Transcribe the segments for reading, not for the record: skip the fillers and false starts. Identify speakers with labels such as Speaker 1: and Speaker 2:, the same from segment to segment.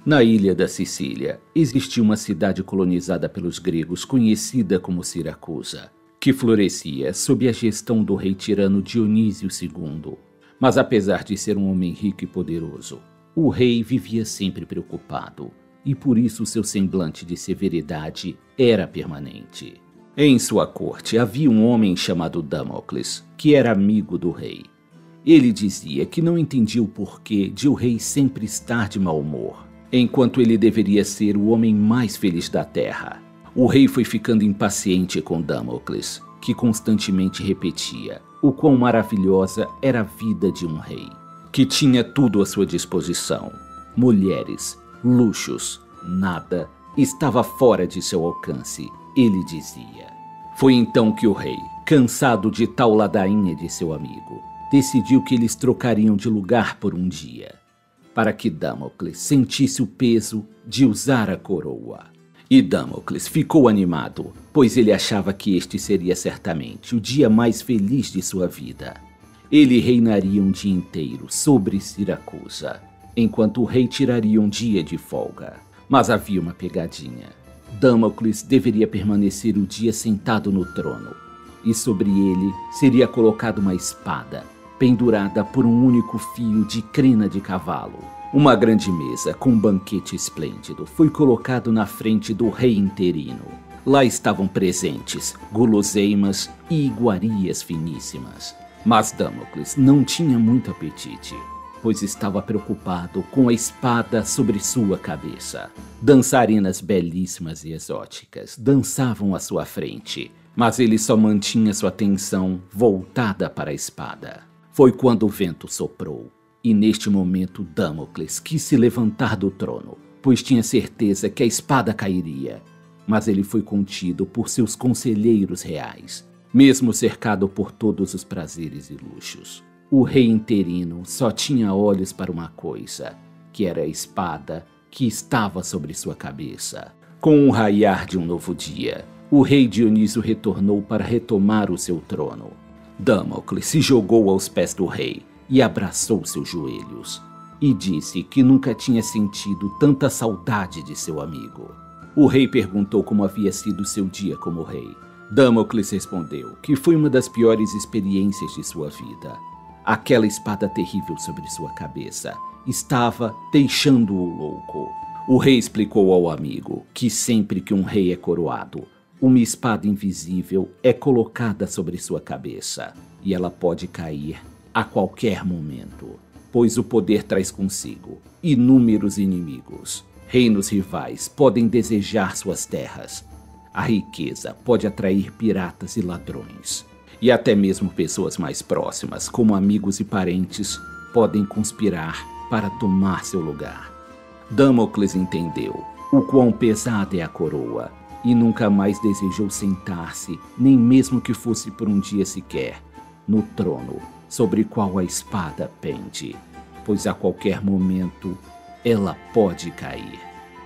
Speaker 1: Na ilha da Sicília, existia uma cidade colonizada pelos gregos conhecida como Siracusa, que florescia sob a gestão do rei tirano Dionísio II. Mas apesar de ser um homem rico e poderoso, o rei vivia sempre preocupado, e por isso seu semblante de severidade era permanente. Em sua corte havia um homem chamado Damocles, que era amigo do rei. Ele dizia que não entendia o porquê de o rei sempre estar de mau humor, enquanto ele deveria ser o homem mais feliz da terra. O rei foi ficando impaciente com Damocles, que constantemente repetia o quão maravilhosa era a vida de um rei, que tinha tudo à sua disposição: mulheres, luxos, nada estava fora de seu alcance, ele dizia. Foi então que o rei, cansado de tal ladainha de seu amigo, decidiu que eles trocariam de lugar por um dia, para que Damocles sentisse o peso de usar a coroa. E Damocles ficou animado, pois ele achava que este seria certamente o dia mais feliz de sua vida. Ele reinaria um dia inteiro sobre Siracusa, enquanto o rei tiraria um dia de folga. Mas havia uma pegadinha. Damocles deveria permanecer o dia sentado no trono, e sobre ele seria colocada uma espada, pendurada por um único fio de crina de cavalo. Uma grande mesa com um banquete esplêndido foi colocado na frente do rei interino. Lá estavam presentes guloseimas e iguarias finíssimas. Mas Damocles não tinha muito apetite, pois estava preocupado com a espada sobre sua cabeça. Dançarinas belíssimas e exóticas dançavam à sua frente, mas ele só mantinha sua atenção voltada para a espada. Foi quando o vento soprou, e neste momento Damocles quis se levantar do trono, pois tinha certeza que a espada cairia. Mas ele foi contido por seus conselheiros reais, mesmo cercado por todos os prazeres e luxos. O rei interino só tinha olhos para uma coisa, que era a espada que estava sobre sua cabeça. Com o raiar de um novo dia, o rei Dionísio retornou para retomar o seu trono. Damocles se jogou aos pés do rei e abraçou seus joelhos, e disse que nunca tinha sentido tanta saudade de seu amigo. O rei perguntou como havia sido seu dia como rei. Damocles respondeu que foi uma das piores experiências de sua vida. Aquela espada terrível sobre sua cabeça estava deixando-o louco. O rei explicou ao amigo que sempre que um rei é coroado, uma espada invisível é colocada sobre sua cabeça, e ela pode cair a qualquer momento, pois o poder traz consigo inúmeros inimigos. Reinos rivais podem desejar suas terras. A riqueza pode atrair piratas e ladrões. E até mesmo pessoas mais próximas, como amigos e parentes, podem conspirar para tomar seu lugar. Damocles entendeu o quão pesada é a coroa e nunca mais desejou sentar-se, nem mesmo que fosse por um dia sequer, no trono sobre o qual a espada pende, pois a qualquer momento ela pode cair.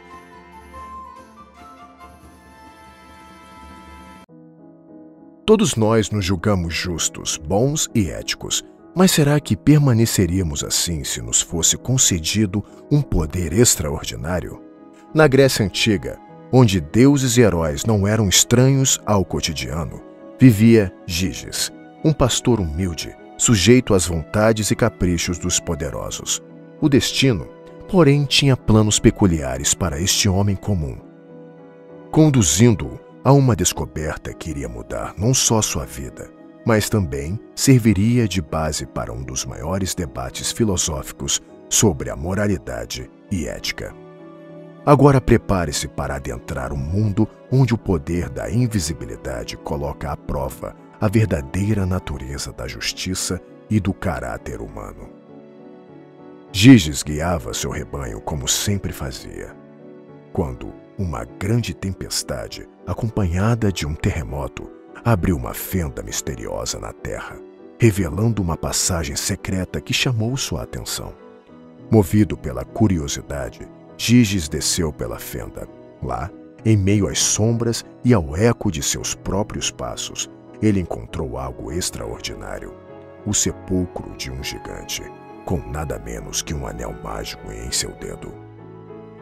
Speaker 2: Todos nós nos julgamos justos, bons e éticos, mas será que permaneceríamos assim se nos fosse concedido um poder extraordinário? Na Grécia Antiga, onde deuses e heróis não eram estranhos ao cotidiano, vivia Giges, um pastor humilde, sujeito às vontades e caprichos dos poderosos. O destino, porém, tinha planos peculiares para este homem comum, conduzindo-o a uma descoberta que iria mudar não só sua vida, mas também serviria de base para um dos maiores debates filosóficos sobre a moralidade e ética. Agora prepare-se para adentrar um mundo onde o poder da invisibilidade coloca à prova a verdadeira natureza da justiça e do caráter humano. Giges guiava seu rebanho como sempre fazia, quando uma grande tempestade, acompanhada de um terremoto, abriu uma fenda misteriosa na terra, revelando uma passagem secreta que chamou sua atenção. Movido pela curiosidade, Giges desceu pela fenda. Lá, em meio às sombras e ao eco de seus próprios passos, ele encontrou algo extraordinário: o sepulcro de um gigante, com nada menos que um anel mágico em seu dedo.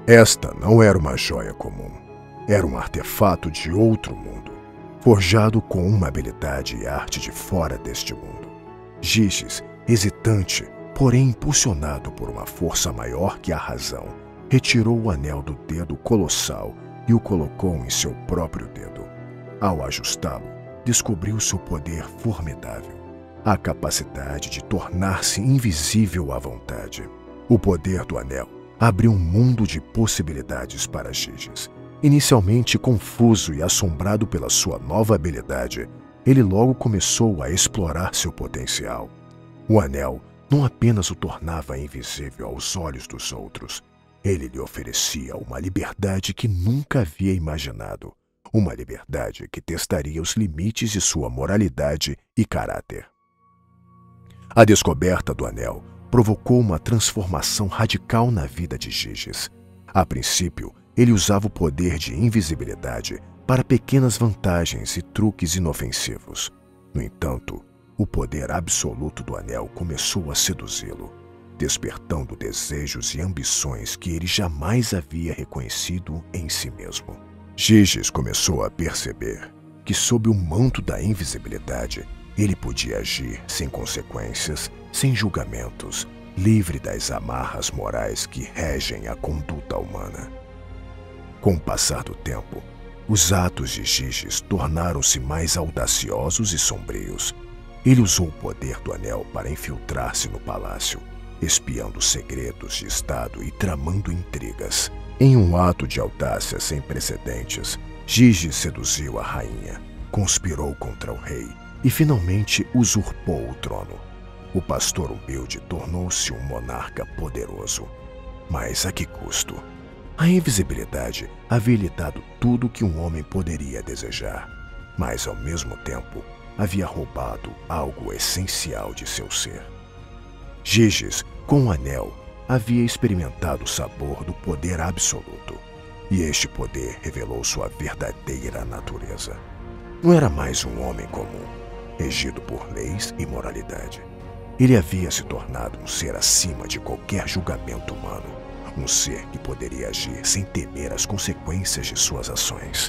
Speaker 2: Esta não era uma joia comum. Era um artefato de outro mundo, forjado com uma habilidade e arte de fora deste mundo. Giges, hesitante, porém impulsionado por uma força maior que a razão, retirou o anel do dedo colossal e o colocou em seu próprio dedo. Ao ajustá-lo, descobriu seu poder formidável, a capacidade de tornar-se invisível à vontade. O poder do anel abriu um mundo de possibilidades para Giges. Inicialmente confuso e assombrado pela sua nova habilidade, ele logo começou a explorar seu potencial. O anel não apenas o tornava invisível aos olhos dos outros, ele lhe oferecia uma liberdade que nunca havia imaginado, uma liberdade que testaria os limites de sua moralidade e caráter. A descoberta do anel provocou uma transformação radical na vida de Giges. A princípio, ele usava o poder de invisibilidade para pequenas vantagens e truques inofensivos. No entanto, o poder absoluto do anel começou a seduzi-lo, despertando desejos e ambições que ele jamais havia reconhecido em si mesmo. Giges começou a perceber que, sob o manto da invisibilidade, ele podia agir sem consequências, sem julgamentos, livre das amarras morais que regem a conduta humana. Com o passar do tempo, os atos de Giges tornaram-se mais audaciosos e sombrios. Ele usou o poder do anel para infiltrar-se no palácio, espiando segredos de Estado e tramando intrigas. Em um ato de audácia sem precedentes, Giges seduziu a rainha, conspirou contra o rei e finalmente usurpou o trono. O pastor humilde tornou-se um monarca poderoso. Mas a que custo? A invisibilidade havia lhe dado tudo o que um homem poderia desejar, mas ao mesmo tempo havia roubado algo essencial de seu ser. Giges, com o anel, havia experimentado o sabor do poder absoluto, e este poder revelou sua verdadeira natureza. Não era mais um homem comum, regido por leis e moralidade. Ele havia se tornado um ser acima de qualquer julgamento humano, um ser que poderia agir sem temer as consequências de suas ações.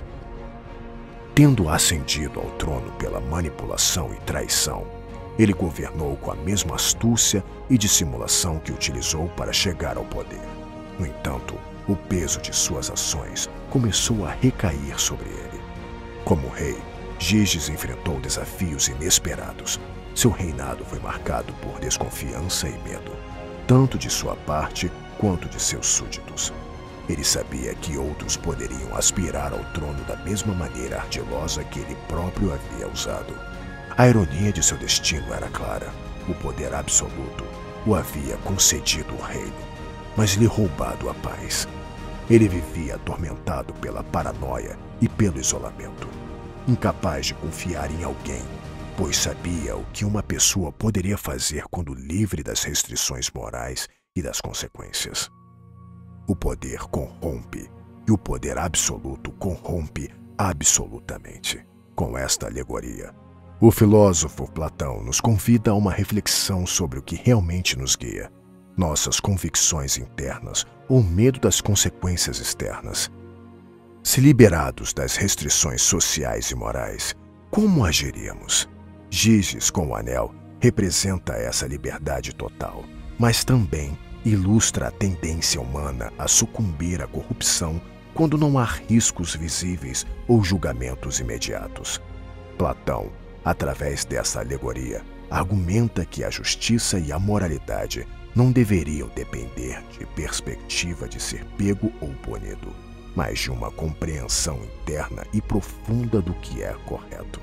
Speaker 2: Tendo ascendido ao trono pela manipulação e traição, ele governou com a mesma astúcia e dissimulação que utilizou para chegar ao poder. No entanto, o peso de suas ações começou a recair sobre ele. Como rei, Giges enfrentou desafios inesperados. Seu reinado foi marcado por desconfiança e medo, tanto de sua parte quanto de seus súditos. Ele sabia que outros poderiam aspirar ao trono da mesma maneira ardilosa que ele próprio havia usado. A ironia de seu destino era clara. O poder absoluto o havia concedido o reino, mas lhe roubado a paz. Ele vivia atormentado pela paranoia e pelo isolamento, incapaz de confiar em alguém, pois sabia o que uma pessoa poderia fazer quando livre das restrições morais e das consequências. O poder corrompe, e o poder absoluto corrompe absolutamente. Com esta alegoria, o filósofo Platão nos convida a uma reflexão sobre o que realmente nos guia, nossas convicções internas ou medo das consequências externas. Se liberados das restrições sociais e morais, como agiríamos? Giges com o anel representa essa liberdade total, mas também ilustra a tendência humana a sucumbir à corrupção quando não há riscos visíveis ou julgamentos imediatos. Platão, através dessa alegoria, argumenta que a justiça e a moralidade não deveriam depender de perspectiva de ser pego ou punido, mas de uma compreensão interna e profunda do que é correto.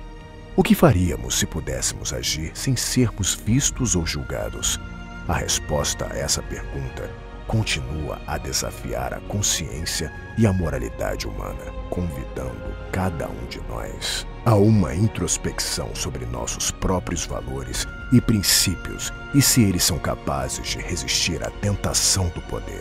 Speaker 2: O que faríamos se pudéssemos agir sem sermos vistos ou julgados? A resposta a essa pergunta continua a desafiar a consciência e a moralidade humana, convidando cada um de nós a uma introspecção sobre nossos próprios valores e princípios e se eles são capazes de resistir à tentação do poder.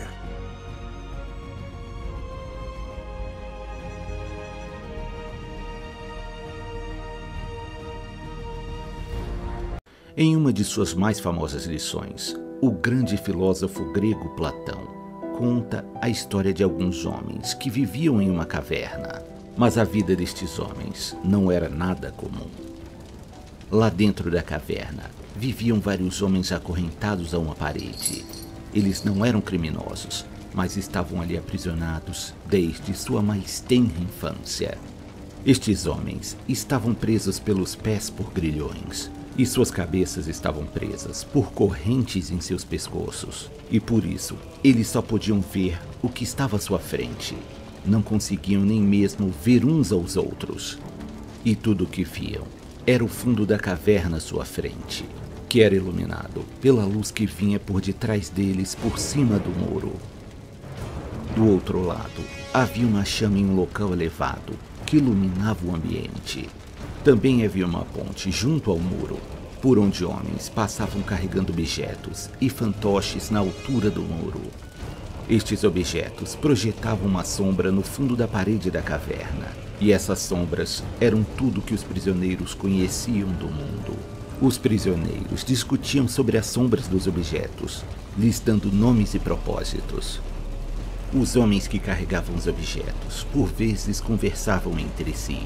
Speaker 1: Em uma de suas mais famosas lições, o grande filósofo grego Platão conta a história de alguns homens que viviam em uma caverna. Mas a vida destes homens não era nada comum. Lá dentro da caverna, viviam vários homens acorrentados a uma parede. Eles não eram criminosos, mas estavam ali aprisionados desde sua mais tenra infância. Estes homens estavam presos pelos pés por grilhões, e suas cabeças estavam presas por correntes em seus pescoços. E por isso, eles só podiam ver o que estava à sua frente. Não conseguiam nem mesmo ver uns aos outros. E tudo o que viam era o fundo da caverna à sua frente, que era iluminado pela luz que vinha por detrás deles por cima do muro. Do outro lado, havia uma chama em um local elevado que iluminava o ambiente. Também havia uma ponte junto ao muro, por onde homens passavam carregando objetos e fantoches na altura do muro. Estes objetos projetavam uma sombra no fundo da parede da caverna, e essas sombras eram tudo que os prisioneiros conheciam do mundo. Os prisioneiros discutiam sobre as sombras dos objetos, lhes dando nomes e propósitos. Os homens que carregavam os objetos, por vezes, conversavam entre si.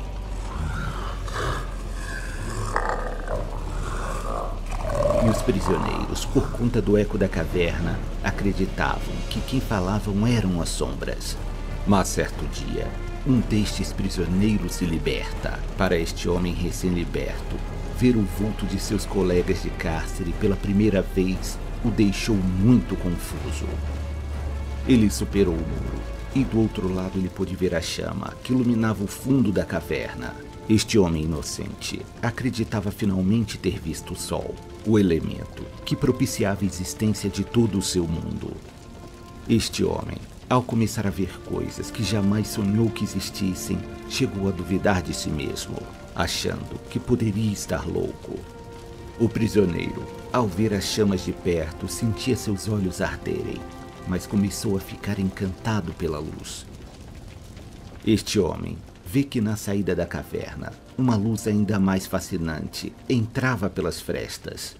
Speaker 1: E os prisioneiros, por conta do eco da caverna, acreditavam que quem falavam eram as sombras. Mas certo dia, um destes prisioneiros se liberta. Para este homem recém-liberto, ver o vulto de seus colegas de cárcere pela primeira vez o deixou muito confuso. Ele superou o muro, e do outro lado ele pôde ver a chama que iluminava o fundo da caverna. Este homem inocente acreditava finalmente ter visto o sol, o elemento que propiciava a existência de todo o seu mundo. Este homem, ao começar a ver coisas que jamais sonhou que existissem, chegou a duvidar de si mesmo, achando que poderia estar louco. O prisioneiro, ao ver as chamas de perto, sentia seus olhos arderem, mas começou a ficar encantado pela luz. Este homem vê que na saída da caverna, uma luz ainda mais fascinante entrava pelas frestas.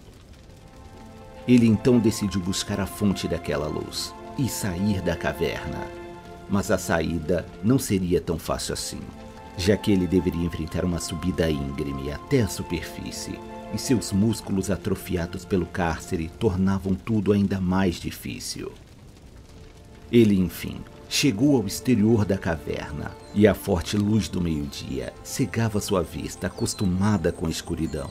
Speaker 1: Ele então decidiu buscar a fonte daquela luz e sair da caverna. Mas a saída não seria tão fácil assim, já que ele deveria enfrentar uma subida íngreme até a superfície, e seus músculos atrofiados pelo cárcere tornavam tudo ainda mais difícil. Ele, enfim, chegou ao exterior da caverna, e a forte luz do meio-dia cegava sua vista acostumada com a escuridão.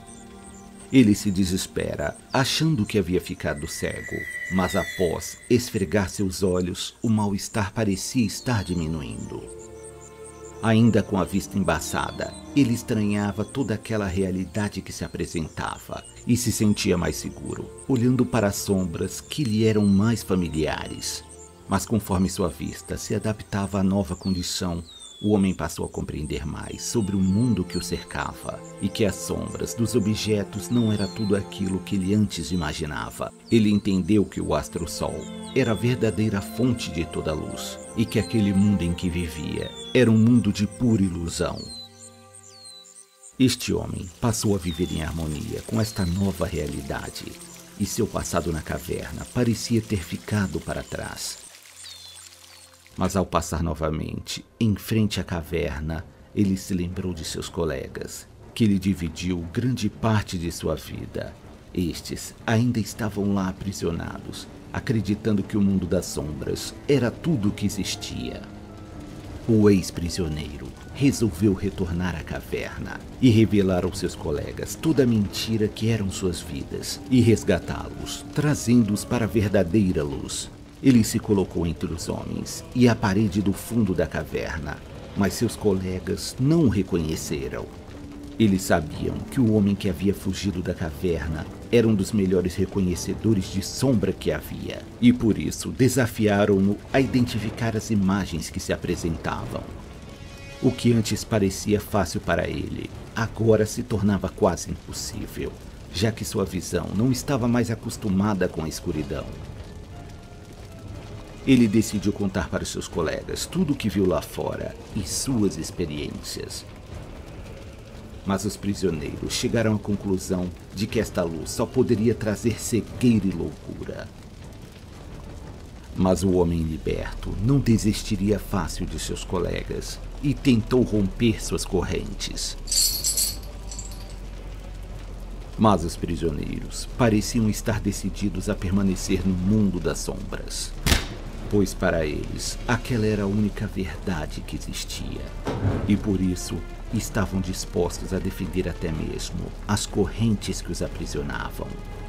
Speaker 1: Ele se desespera, achando que havia ficado cego, mas após esfregar seus olhos, o mal-estar parecia estar diminuindo. Ainda com a vista embaçada, ele estranhava toda aquela realidade que se apresentava e se sentia mais seguro, olhando para as sombras que lhe eram mais familiares. Mas conforme sua vista se adaptava à nova condição, o homem passou a compreender mais sobre o mundo que o cercava e que as sombras dos objetos não era tudo aquilo que ele antes imaginava. Ele entendeu que o astro-sol era a verdadeira fonte de toda a luz e que aquele mundo em que vivia era um mundo de pura ilusão. Este homem passou a viver em harmonia com esta nova realidade e seu passado na caverna parecia ter ficado para trás. Mas ao passar novamente em frente à caverna, ele se lembrou de seus colegas, que lhe dividiu grande parte de sua vida. Estes ainda estavam lá aprisionados, acreditando que o mundo das sombras era tudo o que existia. O ex-prisioneiro resolveu retornar à caverna e revelar aos seus colegas toda a mentira que eram suas vidas e resgatá-los, trazendo-os para a verdadeira luz. Ele se colocou entre os homens e a parede do fundo da caverna, mas seus colegas não o reconheceram. Eles sabiam que o homem que havia fugido da caverna era um dos melhores reconhecedores de sombra que havia, e por isso desafiaram-no a identificar as imagens que se apresentavam. O que antes parecia fácil para ele, agora se tornava quase impossível, já que sua visão não estava mais acostumada com a escuridão. Ele decidiu contar para seus colegas tudo o que viu lá fora e suas experiências. Mas os prisioneiros chegaram à conclusão de que esta luz só poderia trazer cegueira e loucura. Mas o homem liberto não desistiria fácil de seus colegas e tentou romper suas correntes. Mas os prisioneiros pareciam estar decididos a permanecer no mundo das sombras, pois para eles aquela era a única verdade que existia, e por isso estavam dispostos a defender até mesmo as correntes que os aprisionavam.